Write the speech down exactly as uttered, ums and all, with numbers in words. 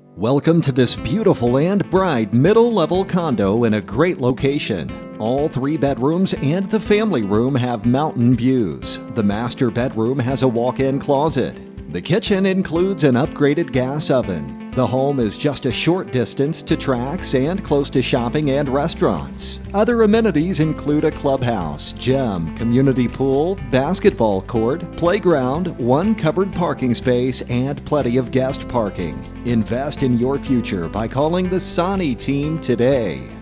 Welcome to this beautiful and bright middle-level condo in a great location. All three bedrooms and the family room have mountain views. The master bedroom has a walk-in closet. The kitchen includes an upgraded gas oven. The home is just a short distance to TRAX and close to shopping and restaurants. Other amenities include a clubhouse, gym, community pool, basketball court, playground, one covered parking space, and plenty of guest parking. Invest in your future by calling the Sani team today.